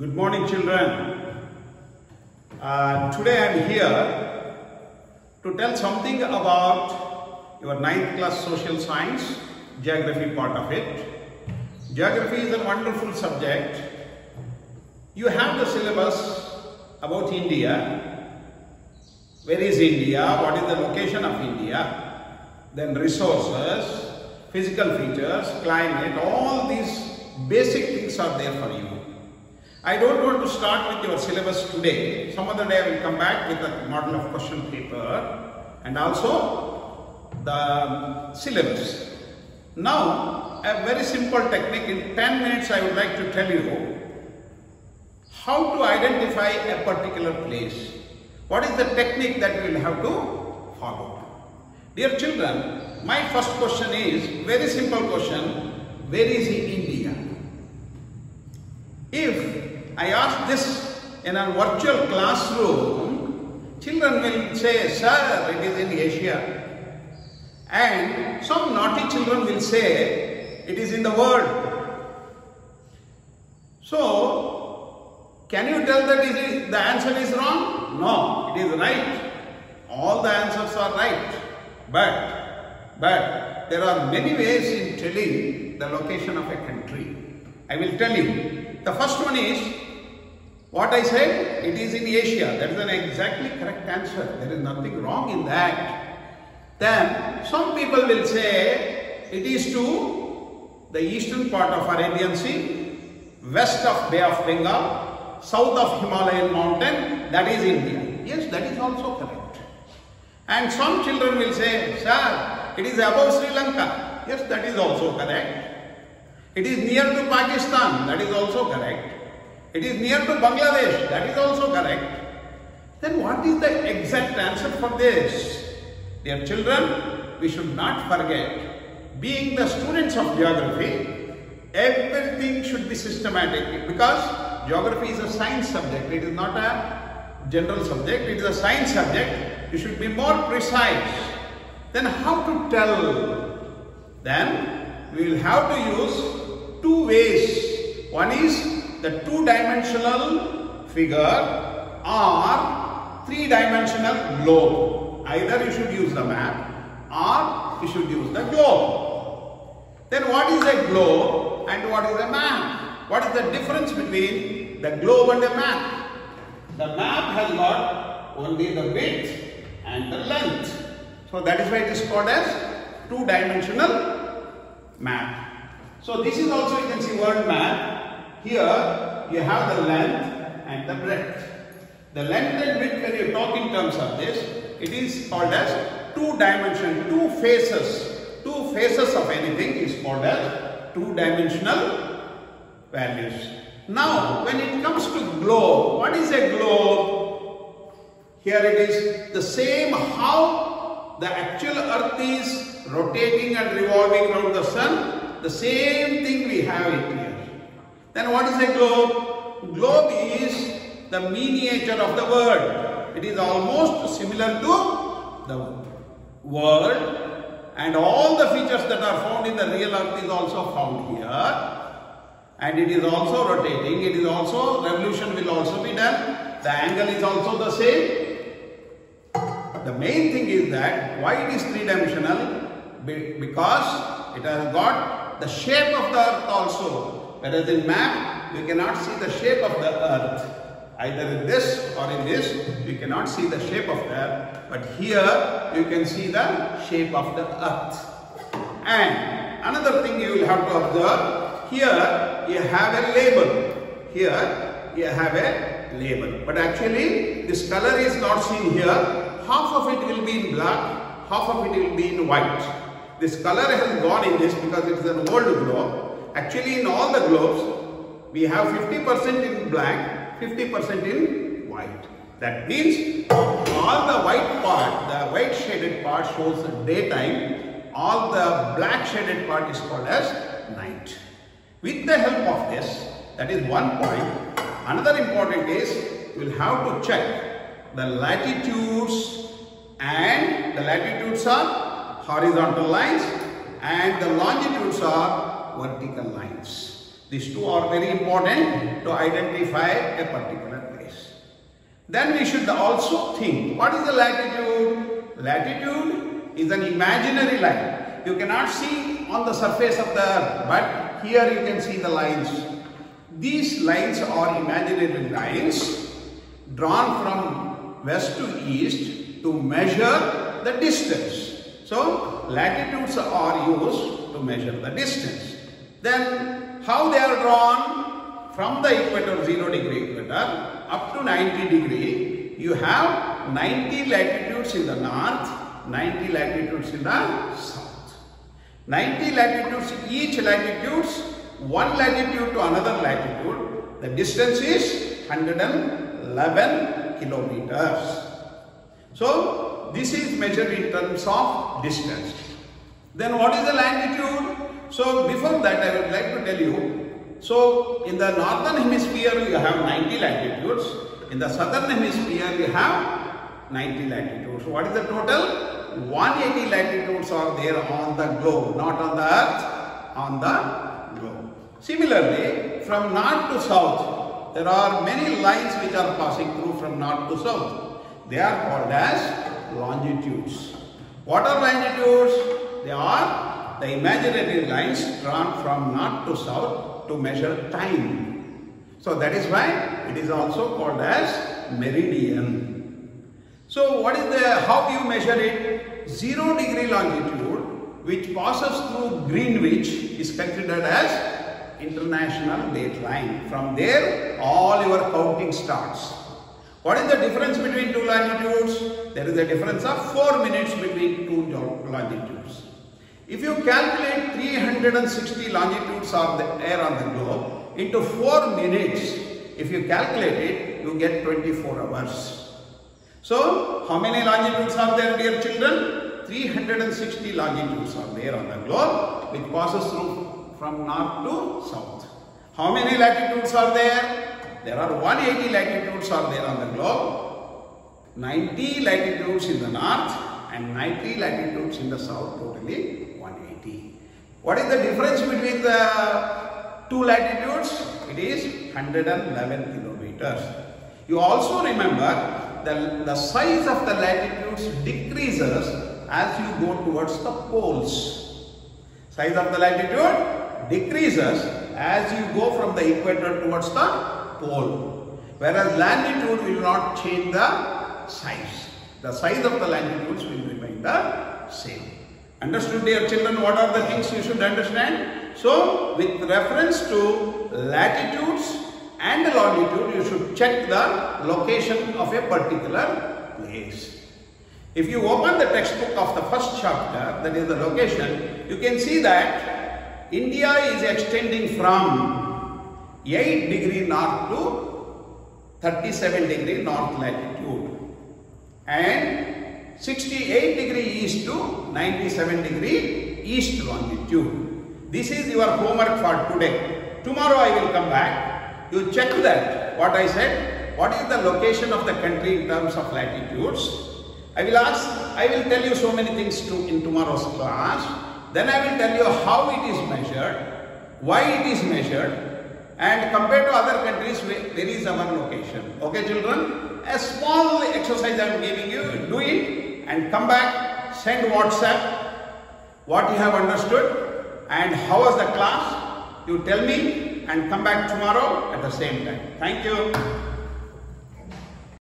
Good morning, children. Today I am here to tell something about your 9th class social science, geography part of it. Geography is a wonderful subject. You have the syllabus about India. Where is India? What is the location of India? Then resources, physical features, climate, all these basic things are there for you. I don't want to start with your syllabus today. Some other day I will come back with a model of question paper and also the syllabus. Now, a very simple technique. In 10 minutes I would like to tell you how to identify a particular place. What is the technique that we will have to follow? Dear children, my first question is very simple question. Where is India? If I ask this in a virtual classroom, children will say, "Sir, it is in Asia." And some naughty children will say, "It is in the world." So, can you tell that the answer is wrong? No, it is right. All the answers are right. But there are many ways in telling the location of a country. I will tell you. The first one is, what I said, it is in Asia. That is an exactly correct answer. There is nothing wrong in that. Then, some people will say, it is to the eastern part of Arabian Sea, west of Bay of Bengal, south of Himalayan mountain, that is India. Yes, that is also correct. And some children will say, "Sir, it is above Sri Lanka." Yes, that is also correct. It is near to Pakistan, that is also correct. It is near to Bangladesh, that is also correct. Then what is the exact answer for this? Dear children, we should not forget, being the students of geography, everything should be systematic because geography is a science subject. It is not a general subject, it is a science subject. You should be more precise. Then how to tell? Then we will have to use two ways. One is the two-dimensional figure or three-dimensional globe. Either you should use the map or you should use the globe. Then what is a globe and what is a map? What is the difference between the globe and a map? The map has got only the width and the length. So that is why it is called as two-dimensional map. So this is also, you can see word map. Here you have the length and the breadth. The length and width, when you talk in terms of this, it is called as two-dimensional, two faces. Two faces of anything is called as two-dimensional values. Now, when it comes to globe, what is a globe? Here it is the same how the actual earth is rotating and revolving around the sun. The same thing we have it here. Then what is a globe? Globe is the miniature of the world. It is almost similar to the world, and all the features that are found in the real earth is also found here. And it is also rotating. It is also, revolution will also be done. The angle is also the same. The main thing is that why it is three-dimensional? Because it has got the shape of the earth also. Whereas in map, we cannot see the shape of the earth. Either in this or in this, we cannot see the shape of the earth. But here, you can see the shape of the earth. And another thing you will have to observe, here you have a label. Here you have a label. But actually, this color is not seen here. Half of it will be in black, half of it will be in white. This color has gone in this because it is an old globe. Actually, in all the globes, we have 50% in black, 50% in white. That means all the white part, the white shaded part shows daytime. All the black shaded part is called as night. With the help of this, that is one point. Another important is, we will have to check the latitudes, and the latitudes are horizontal lines and the longitudes are vertical lines. These two are very important to identify a particular place. Then we should also think, what is the latitude? Latitude is an imaginary line. You cannot see on the surface of the earth, but here you can see the lines. These lines are imaginary lines drawn from west to east to measure the distance. So, latitudes are used to measure the distance. Then, how they are drawn? From the equator, 0 degree equator, up to 90 degree, you have 90 latitudes in the north, 90 latitudes in the south. 90 latitudes, each latitudes, one latitude to another latitude, the distance is 111 kilometers. So, this is measured in terms of distance. Then what is the longitude? So, before that I would like to tell you, so in the northern hemisphere you have 90 latitudes, in the southern hemisphere you have 90 latitudes. What is the total? 180 latitudes are there on the globe, not on the earth, on the globe. Similarly, from north to south, there are many lines which are passing through from north to south. They are called as longitudes. What are longitudes? They are the imaginary lines drawn from north to south to measure time. So that is why it is also called as meridian. So what is how do you measure it? 0 degree longitude which passes through Greenwich is considered as international date line. From there all your counting starts. What is the difference between two longitudes? There is a difference of 4 minutes between two longitudes. If you calculate 360 longitudes are there on the globe into 4 minutes, if you calculate it, you get 24 hours. So, how many longitudes are there, dear children? 360 longitudes are there on the globe, which passes through from north to south. How many latitudes are there? There are 180 latitudes are there on the globe, 90 latitudes in the north and 90 latitudes in the south, totally 180. What is the difference between the two latitudes? It is 111 kilometers. You also remember the size of the latitudes decreases as you go towards the poles. Size of the latitude decreases as you go from the equator towards the pole. Whereas longitude will not change the size. The size of the longitudes will remain the same. Understood, dear children, what are the things you should understand? So, with reference to latitudes and longitude, you should check the location of a particular place. If you open the textbook of the first chapter, that is the location, you can see that India is extending from 8 degree north to 37 degree north latitude and 68 degree east to 97 degree east longitude. This is your homework for today. Tomorrow I will come back. You check that, what I said, what is the location of the country in terms of latitudes. I will tell you so many things in tomorrow's class. Then I will tell you how it is measured, why it is measured, and compared to other countries, where is our location. Okay, children? A small exercise I am giving you, do it and come back, send WhatsApp what you have understood and how was the class. You tell me and come back tomorrow at the same time. Thank you.